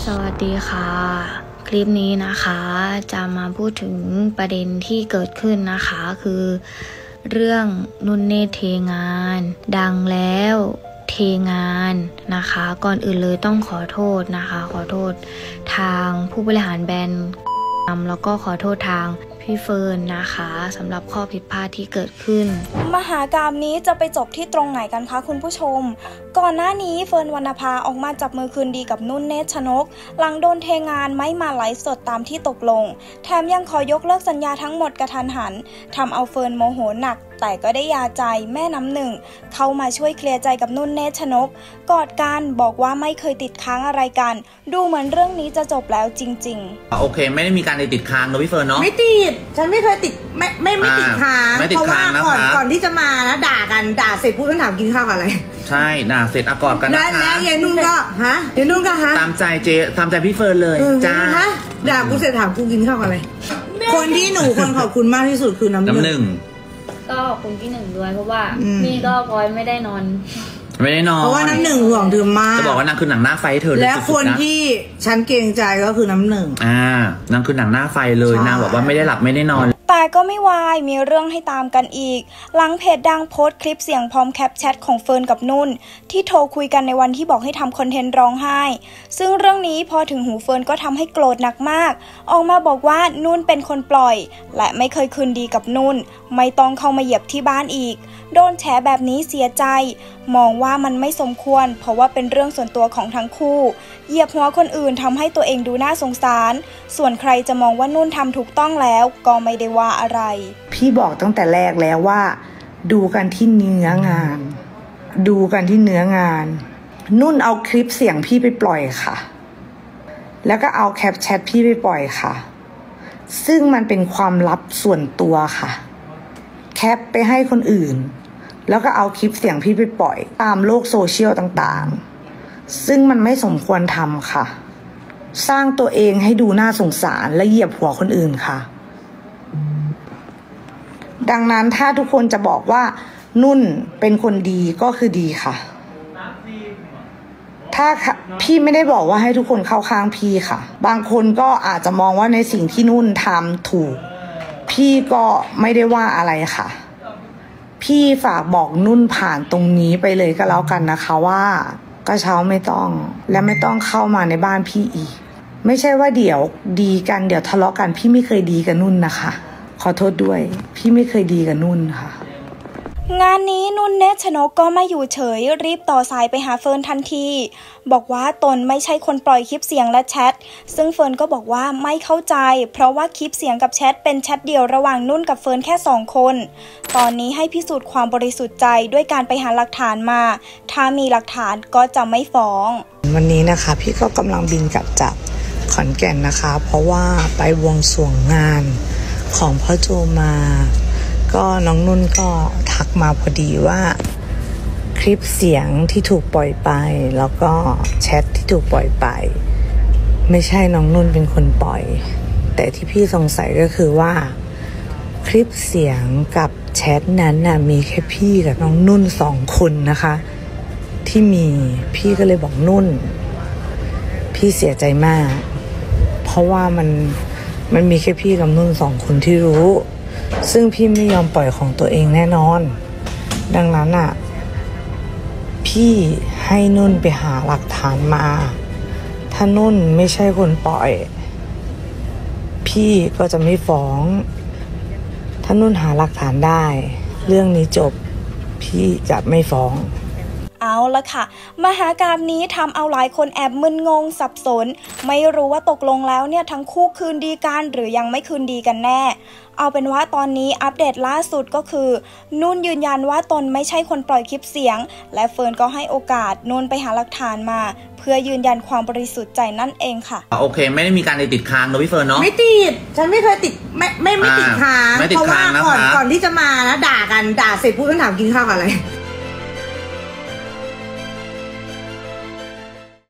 สวัสดีค่ะคลิปนี้นะคะจะมาพูดถึงประเด็นที่เกิดขึ้นนะคะคือเรื่องนุ่นเนตรเทงานดังแล้วเทงานนะคะก่อนอื่นเลยต้องขอโทษนะคะขอโทษทางผู้บริหารแบรนด์แล้วก็ขอโทษทางพี่เฟิร์นนะคะสำหรับข้อผิดพลาดที่เกิดขึ้นมหากาพย์นี้จะไปจบที่ตรงไหนกันคะคุณผู้ชมก่อนหน้านี้เฟิร์นวรรณภาออกมาจับมือคืนดีกับนุ่นเนตรชนกหลังโดนเทงานไม่มาไลฟ์สดตามที่ตกลงแถมยังขอยกเลิกสัญญาทั้งหมดกระทันหันทำเอาเฟิร์นโมโหหนักแต่ก็ได้ยาใจแม่น้ำหนึ่งเข้ามาช่วยเคลียร์ใจกับนุ่นเนตรชนกกอดกันบอกว่าไม่เคยติดค้างอะไรกันดูเหมือนเรื่องนี้จะจบแล้วจริงๆโอเคไม่ได้มีการติดค้างนะพี่เฟิร์นเนาะไม่ติดฉันไม่เคยติดไม่ติดค้างเพราะว่าก่อนที่จะมานะด่ากันด่าเสร็จพูดกันถามกินข้าวอะไรใช่ด่าเสร็จกอดกันนะคะแล้วยายนุ่นก็ยายนุ่นก็ตามใจเจตามใจพี่เฟิร์นเลยจ้าด่ากูเสร็จถามกูกินข้าวอะไรคนที่หนูคนขอบคุณมากที่สุดคือน้ำหนึ่งก็ขอบคุณพี่หนึ่งด้วยเพราะว่านี่ก็พลอยไม่ได้นอนเพราะว่าน้ำหนึ่งห่วงเธอมากจะบอกว่านางคือหนังหน้าไฟเธอและคนที่ฉันเกรงใจก็คือน้ำหนึ่งนางคือหนังหน้าไฟเลยนางบอกว่าไม่ได้หลับไม่ได้นอนแต่ก็ไม่วายมีเรื่องให้ตามกันอีกหลังเพจดังโพสต์คลิปเสียงพร้อมแคปแชทของเฟิร์นกับนุ่นที่โทรคุยกันในวันที่บอกให้ทำคอนเทนต์ร้องไห้ซึ่งเรื่องนี้พอถึงหูเฟิร์นก็ทำให้โกรธหนักมากออกมาบอกว่านุ่นเป็นคนปล่อยและไม่เคยคืนดีกับนุ่นไม่ต้องเข้ามาเหยียบที่บ้านอีกโดนแฉแบบนี้เสียใจมองว่ามันไม่สมควรเพราะว่าเป็นเรื่องส่วนตัวของทั้งคู่เหยียบหัวคนอื่นทำให้ตัวเองดูน่าสงสารส่วนใครจะมองว่านุ่นทำถูกต้องแล้วก็ไม่ได้ว่าอะไรพี่บอกตั้งแต่แรกแล้วว่าดูกันที่เนื้องานนุ่นเอาคลิปเสียงพี่ไปปล่อยค่ะแล้วก็เอาแคปแชทพี่ไปปล่อยค่ะซึ่งมันเป็นความลับส่วนตัวค่ะแคปไปให้คนอื่นแล้วก็เอาคลิปเสียงพี่ไปปล่อยตามโลกโซเชียลต่างๆซึ่งมันไม่สมควรทำค่ะสร้างตัวเองให้ดูน่าสงสารและเหยียบหัวคนอื่นค่ะดังนั้นถ้าทุกคนจะบอกว่านุ่นเป็นคนดีก็คือดีค่ะถ้าพี่ไม่ได้บอกว่าให้ทุกคนเข้าข้างพี่ค่ะบางคนก็อาจจะมองว่าในสิ่งที่นุ่นทำถูกพี่ก็ไม่ได้ว่าอะไรค่ะพี่ฝากบอกนุ่นผ่านตรงนี้ไปเลยก็แล้วกันนะคะว่ากระเช้าไม่ต้องและไม่ต้องเข้ามาในบ้านพี่อีกไม่ใช่ว่าเดี๋ยวดีกันเดี๋ยวทะเลาะกันพี่ไม่เคยดีกับนุ่นนะคะขอโทษด้วยพี่ไม่เคยดีกับนุ่นค่ะงานนี้นุ่นเนตรชนกก็ไม่อยู่เฉยรีบต่อสายไปหาเฟิร์นทันทีบอกว่าตนไม่ใช่คนปล่อยคลิปเสียงและแชทซึ่งเฟิร์นก็บอกว่าไม่เข้าใจเพราะว่าคลิปเสียงกับแชทเป็นแชทเดียวระหว่างนุ่นกับเฟิร์นแค่2คนตอนนี้ให้พิสูจน์ความบริสุทธิ์ใจด้วยการไปหาหลักฐานมาถ้ามีหลักฐานก็จะไม่ฟ้องวันนี้นะคะพี่ก็กำลังบินกลับจากขอนแก่นนะคะเพราะว่าไปบวงสรวงงานของพ่อโจมาก็น้องนุ่นก็ทักมาพอดีว่าคลิปเสียงที่ถูกปล่อยไปแล้วก็แชทที่ถูกปล่อยไปไม่ใช่น้องนุ่นเป็นคนปล่อยแต่ที่พี่สงสัยก็คือว่าคลิปเสียงกับแชทนั้นน่ะมีแค่พี่กับน้องนุ่น2 คนนะคะที่มีพี่ก็เลยบอกนุ่นพี่เสียใจมากเพราะว่ามันมีแค่พี่กับนุ่น2 คนที่รู้ซึ่งพี่ไม่ยอมปล่อยของตัวเองแน่นอนดังนั้นอ่ะพี่ให้นุ่นไปหาหลักฐานมาถ้านุ่นไม่ใช่คนปล่อยพี่ก็จะไม่ฟ้องถ้านุ่นหาหลักฐานได้เรื่องนี้จบพี่จะไม่ฟ้องเอาละค่ะมหากาพย์นี้ทำเอาหลายคนแอบมึนงงสับสนไม่รู้ว่าตกลงแล้วเนี่ยทั้งคู่คืนดีกันหรือยังไม่คืนดีกันแน่เอาเป็นว่าตอนนี้อัปเดตล่าสุดก็คือนุ่นยืนยันว่าตนไม่ใช่คนปล่อยคลิปเสียงและเฟิร์นก็ให้โอกาสนุ่นไปหาหลักฐานมาเพื่อยืนยันความบริสุทธิ์ใจนั่นเองค่ะโอเคไม่ได้มีการติดค้างนะพี่เฟิร์นเนาะไม่ติดฉันไม่เคยติดไม่ติดค้างเพราะว่าก่อนที่จะมานะด่ากันด่าเสร็จพูดกันถามกินข้าวอะไร